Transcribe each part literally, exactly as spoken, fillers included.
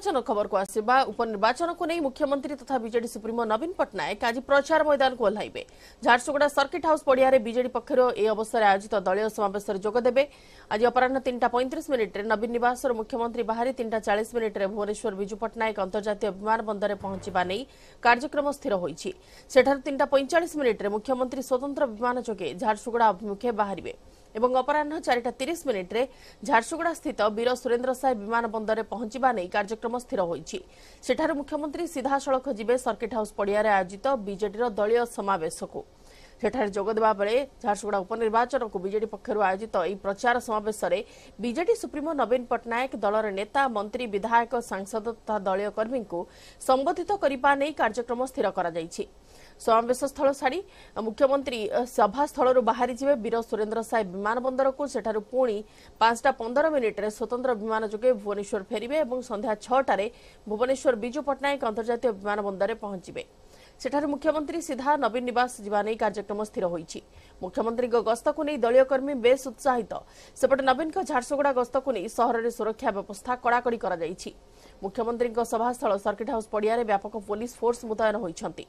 निर्वाचन खबर को आसिबा उपनिर्वाचन को नहीं मुख्यमंत्री तथा बीजेडी सुप्रीमो नवीन पट्टनायक आज प्रचार मैदान को ओह्लाइबे। झारसुगुड़ा सर्किट हाउस पड़िया बीजेडी पक्षर ए अवसर आयोजित दलीय समावेश जोगदेवे। आज अपराह तीन पैंतीस मिनिट्रे नवीन निवास मुख्यमंत्री बाहरी तीन चालीस मिनिट्रे भुवनेश्वर विजु पट्टनायक अंतर्जातीय विमान बंदर में पहुंचा नहीं कार्यक्रम स्थिर होईछि। सेठार तीन पैंचाश मिनिट्रे मुख्यमंत्री स्वतंत्र विमान जोगे झारसुगुड़ा अभिमुखे बाहरिबे एवं अपराह चारिटा तीस मिनिट्रे झारसुगुड़ा स्थित वीर सुरेन्द्र साय विमान बंदर में पहुंचा नहीं कार्यक्रम स्थिर होईछि। सेठार मुख्यमंत्री सीधासलख जिबे सर्किट हाउस पड़िया आयोजित बीजेडी दलीय समावेश को सेठारे जोगदेवा बेले झारसुगुड़ा उपनिर्वाचन को बीजेडी पक्षर आयोजित यह प्रचार समावेश में बीजेडी सुप्रीमो नवीन पट्टनायक दलर नेता मंत्री विधायक सांसद तथा दलीय कर्मी को संबोधित करने कार्यक्रम स्थिर कर समावेश स्थल छाड़ी मुख्यमंत्री सभास्थल बाहरी जिबे वीर सुरेन्द्र साय विमान बंदर को सेठारु पुणी पांचटा पंदर मिनिट्रे स्वतंत्र विमान जोगे भुवनेश्वर फेरिबे और संध्या छटारे भुवनेश्वर विजु पट्टनायक अंतर्जातीय विमान बंदर में पहुंचे। सेठारु मुख्यमंत्री सीधा नवीन निवास जीवा नहीं कार्यक्रम स्थिर होईछि। मुख्यमंत्री गस्त को नहीं दलीय कर्मी बेस उत्साहित। सेपटे नवीन झारसुगुड़ा गस्त को नहीं सहर में सुरक्षा व्यवस्था कड़ाकड़ी करा जायछि। मुख्यमंत्री सभास्थल सर्किट हाउस पड़िया व्यापक पुलिस फोर्स मुतयन होइछन्ति।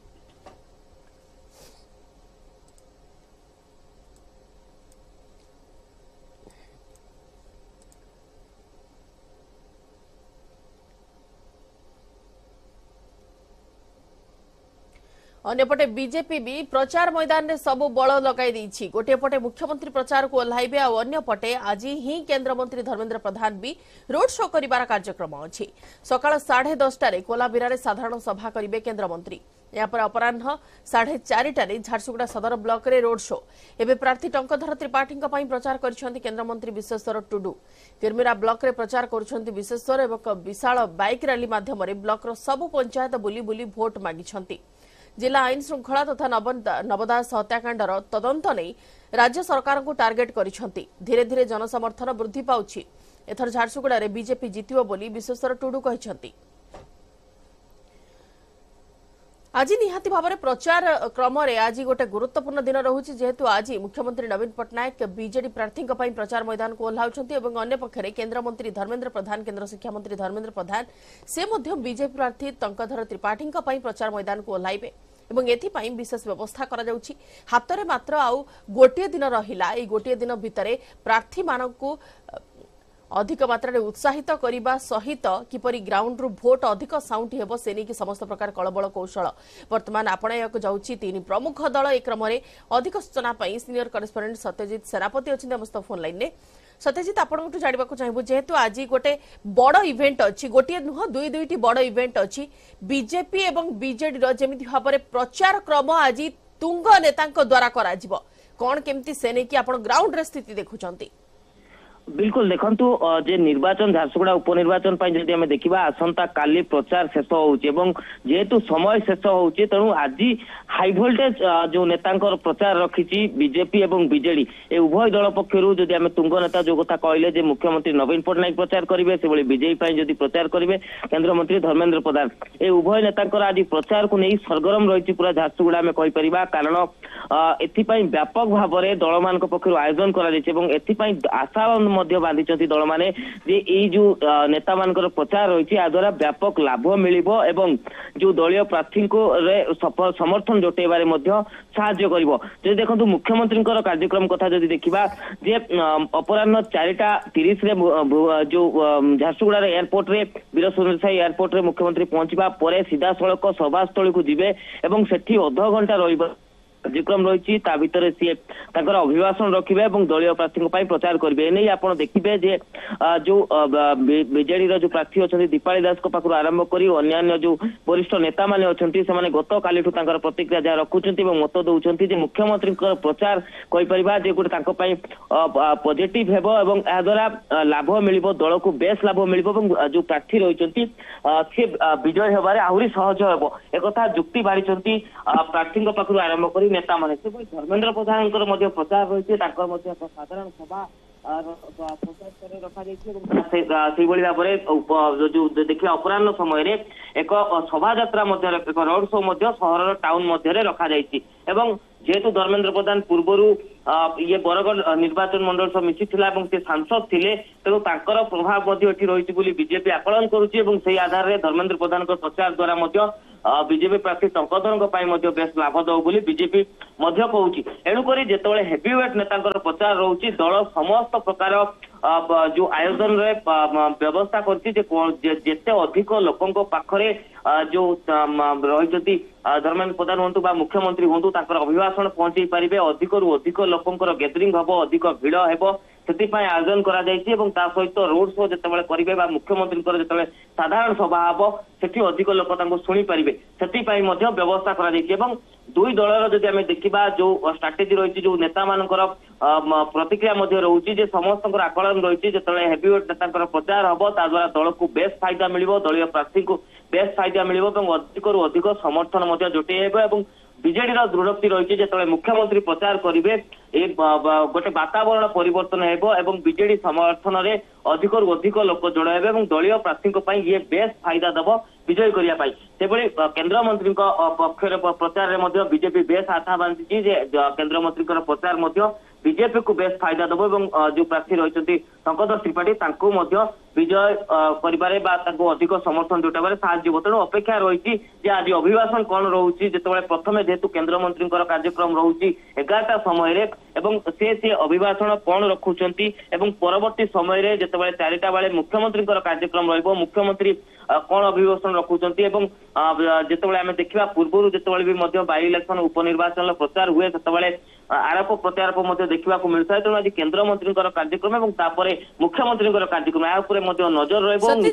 अन्यपटे बीजेपी भी प्रचार मैदान में सबु बल लगाई गोटे पटे मुख्यमंत्री प्रचार को ओह्लाइबे और अन्य पटे आज ही केन्द्रमंत्री धर्मेन्द्र प्रधान भी रोड शो करिवार कार्यक्रम अछि। सकाळ साढ़े दसटार कोलाबिरा साधारण सभा करेंगे केन्द्रमंत्री। यहाँ अपराह साढ़े चारिटारे झारसुगुड़ा सदर ब्लॉक रे रोड शो। एवं प्रार्थी टंकधर त्रिपाठी प्रचार कर केन्द्रमंत्री विश्वेश्वर टुडू। किरमिरा ब्लॉक रे प्रचार कर विश्वेश्वर एवं विशाल बाइक रैली माध्यम ब्लॉक सबु पंचायत बुली बुली भोट मागिछन्ति। जिला आईन श्रृंखला तथा नवदास हत्याकांडर तदंत नहीं राज्य सरकार को टार्गेट करिसेंति। धीरे धीरे जनसमर्थन वृद्धि पाउछि। एथर झारसुगुड़ा रे बीजेपी जितियो बोली विश्वेश्वर टुडू कहिसेंति। आज निहाती भाव में प्रचार क्रम रे आज गोटे गुरुत्वपूर्ण दिन रहुछि। जेहेतु आज मुख्यमंत्री नवीन पट्टनायक बीजेडी प्रार्थी प्रचार मैदान को ओह्लाउछन्ति एवं अन्य पक्षरे केन्द्रमंत्री धर्मेन्द्र प्रधान केन्द्र शिक्षा मंत्री धर्मेन्द्र प्रधान से मध्य बीजेपी प्रार्थी टंकधर त्रिपाठी प्रचार मैदान को ओह्लाइबे एवं एथिपाई विशेष व्यवस्था करा जाउछि। हातरे मात्र आउ गोटे दिन रहिला। ए गोटे दिन भितरे प्रार्थी मानकु अधिक मात्रा उत्साहित करने सहित किपरि ग्राउंड रु भोट अधिक साउंड हेबो से नहीं समस्त प्रकार कलबल कौशल वर्तमान आपणायक जाउछि। तीन प्रमुख दल एक क्रम में अधिक सूचना सीनियर करेस्पोंडेंट सत्यजित सेनापति अच्छी समस्त फोन लाइन ने। सत्यजित आपको जानवा चाहबू जेहेतु आज गोटे बड़ इवेंट अच्छी गोटे नुह दुई दुईटी बड़ इवेंट अच्छी बीजेपी एवं बीजेडी जमी भाव में प्रचार क्रम आज तुंग नेता द्वारा करा कौन केमती से नहीं कि आप ग्राउंड रे स्थिति देखुंती। बिल्कुल देखंतु जे निर्वाचन झारसुगुड़ा उपनिर्वाचन जदि आम देखा आसंता काली प्रचार शेष होउछि जेहेतु समय शेष होउछि तेणु आज हाई वोल्टेज जो नेतांकर प्रचार रखी बीजेपी एवं बीजेडी ए उभय दल पक्षरु जदि आम तुंग नेता जो कथा कहले जे मुख्यमंत्री नवीन पट्टनायक प्रचार करेंगे से बीजेपी जदि प्रचार करेंगे केन्द्रमंत्री धर्मेन्द्र प्रधान ए उभय नेतांकर आज प्रचार को नहीं सरगरम रही पूरा झारसुगुड़ा आम कहीपर कारण एथिपाई व्यापक भाव में दल मान पक्षर आयोजन कर आशा बांधी दल माने जे ये जो नेता मानकर प्रचार रही द्वारा व्यापक लाभ मिलिबो एवं जो दलीय प्रार्थी को समर्थन जुटेबारे साहाय्य करिवो। जे देखंतु मुख्यमंत्री कार्यक्रम कथा जदि देखिबा जे अपराह चारिटा तीस रे जो झारसुगुड़ा एयरपोर्ट रे वीर सुरेन्द्र साय एयरपोर्ट रे मुख्यमंत्री पहुंचबा परे सीधा सड़क सभास्थल को जिबे एवं सेठी अध घंटा रहिबो कार्यक्रम रही भितर सी अभिभाषण रखिए और दलीय प्रार्थी प्रचार करेंगे। नहीं आप देखिए जे जो बीजेडी जो प्रार्थी अच्छा दीपाली दास पाखु आरंभ कर अन्य जो वरिष्ठ नेता मैंने अच्छा से गत काली प्रतिक्रिया जहाँ रखुच्च मत दौरान मुख्यमंत्री प्रचार कहीपर गोटे पॉजिटिव हेबो एवं या द्वारा लाभ मिल दल को बेस लाभ मिल जो प्रार्थी रही सी विजय होबार आहरी सहज हेबो एक जुक्ति बाढ़ी प्रार्थी पाखु आरंभ कर नेता माने धर्मेन्द्र प्रधान प्रचार रही साधारण सभा भाव जो देखिए अपराह समय एक शोभा यात्रा एक रोड शो सहर टाउन मध्य रखा जेहेतु धर्मेन्द्र प्रधान पूर्वर ये बरगढ़ निर्वाचन मंडल सह मिशिथिला एवं से सांसद थिले तेणु तांकर प्रभाव मध्य एठी रहिछि बोली बीजेपी आकलन करुछि एवं सेही आधार रे धर्मेंद्र प्रधान को प्रचार द्वारा मध्य बीजेपी प्रार्थी टंकधर बेस लाभ दो बोली बीजेपी कहूँ एणुक जिते हेवीवेट नेता प्रचार रोचे दल समस्त प्रकार जो आयोजन रे व्यवस्था करते अधिक लोकों पाखरे जो रही धर्मेंद्र प्रधान हूँ मुख्यमंत्री हूँ अभिभाषण पहुंचे पारे अधिक रु अधिक लोकों गैदरिंग हम अधिक भिड़ हे से आयोजन करा सहित रोड शो जिते करेंगे मुख्यमंत्री जिते साधारण सभा हम से अधिक लोक शुणी पारे से व्यवस्था करा दुई दलर जदि आम देखा जो स्ट्राटेजी रही जो नेता मानकर प्रतिक्रिया रोचे समस्त आकलन रही जो हेवीवेट नेता प्रचार हम द्वारा दल को बेस फायदा मिल दलीय प्रार्थी को बेस फायदा मिल अधिक रु अधिक समर्थन जुटे बीजेडी दृढ़ोक्ति रही जो मुख्यमंत्री प्रचार करेंगे गोटे वातावरण परिवर्तन एवं बीजेडी समर्थन में अधिक रु अधिक लोक जोड़े दलीय प्रार्थी ये बेस फायदा दब विजय करने से केंद्र मंत्री पक्ष प्रचार में बीजेपी बेस आशा बांधी केंद्र मंत्री प्रचार बीजेपी को बेस फायदा दब जो प्रार्थी रही टंकधर त्रिपाठी विजय कर अधिक समर्थन जुटाइबार साहाय्य तेणु अपेक्षा रही आज अभिभाषण कौन रोचे जो प्रथम जेहेतु केंद्र मंत्री कार्यक्रम रोचे एगारटा समय से सी अभिभाषण कौन रखुंट परवर्ती समय जो चारिटा बेले मुख्यमंत्री कार्यक्रम रुख्यमंत्री कौन अभिभाषण रखुंट जो आम देखा पूर्व जो बाई इलेक्शन उपनिर्वाचन प्रचार हुए से आरोप प्रत्यारोप देखा मिलता है तेणु आज केंद्र मंत्री कार्यक्रम और मुख्यमंत्री कार्यक्रम या नजर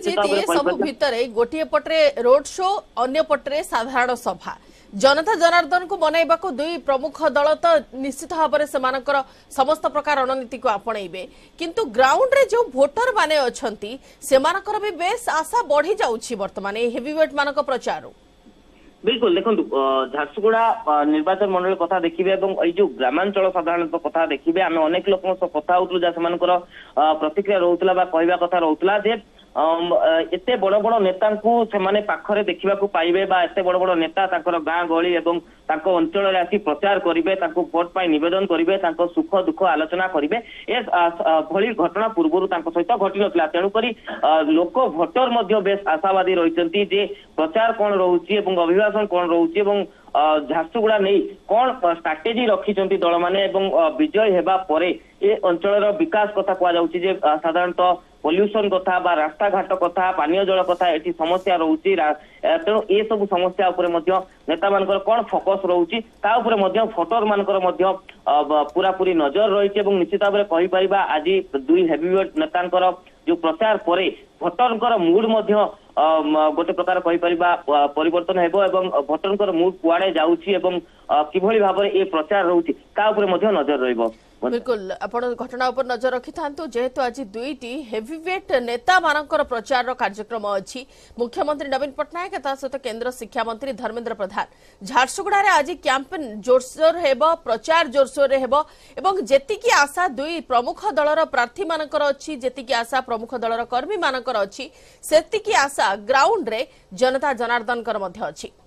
रही गोटे पटे रोड शो अन्य पटे साधारण सभा जनता जनार्दन को बनैबा को दुई प्रमुख दल तो निश्चित भाव में समस्त प्रकार रणनीति को आपणेबे किंतु ग्राउंड रे जो भोटर माने अछंती सेमानकर भी बेस आशा बढ़ी जाउछि वर्तमान हेवीवेट मानक प्रचार बिल्कुल देखो झारसुगुड़ा निर्वाचन मंडल कथा देखिए जो ग्रामांचल साधारण कथा देखिए आम अनेक लोक कथा होतलु जा सेमानकर प्रतिक्रिया रोतला कहवा कथा रोतला जे एते बड़ बड़ नेता से पाखरे देखा पाइबे एते बड़ बड़ नेता गाँ गली एवं अंचल आसी प्रचार करेंगे भोट पाई निवेदन करेंगे सुख दुख आलोचना करेंगे ए भली घटना पूर्व सहित घटी ना तेणुक लोक भोटर बेस आशावादी रही जे प्रचार कौन रोचे अभिभाषण कौन रोचे झारसुगुड़ा नहीं कौन स्ट्राटेजी रखिंट दल मैंने विजय होगा पर ए अंचल विकास कथा कहुचे साधारणतः पॉल्यूशन कथा बा रास्ता घाट कथा पानीय जल कथा ये समस्या रोचे तेणु ये सब समस्या नेता मानकर कौन फोकस रोचे भोटर मानकर पूरा पूरी नजर रही निश्चित भाव में कहीपर आज दुई हेवीवेट नेता जो प्रचार पर भोटर मूड गोटे प्रकार कहीपर परिवर्तन हो भोटर मूड कुआड़े जाऊँगी किभली भाव में ये प्रचार रोचे नजर रही बिल्कुल आपण घटना उपर नजर रखि थांतु जेहेतु आज दुईटी हेवीवेट नेता मानकर प्रचार कार्यक्रम अछि मुख्यमंत्री नवीन पट्टनायक ता सहित केंद्र शिक्षा मंत्री धर्मेंद्र प्रधान झारसुगुड़ा रे आज कैंपेन जोरसोर हेबो प्रचार जोरसोर रे हेबो एवं जेतिकी आशा दुई प्रमुख दलर प्रार्थी मानकर अछि जेतिकी आशा प्रमुख दलर कर्मी मानकर अछि सेतिकी आशा ग्राउंड रे जनता जनार्दन कर मध्य अछि।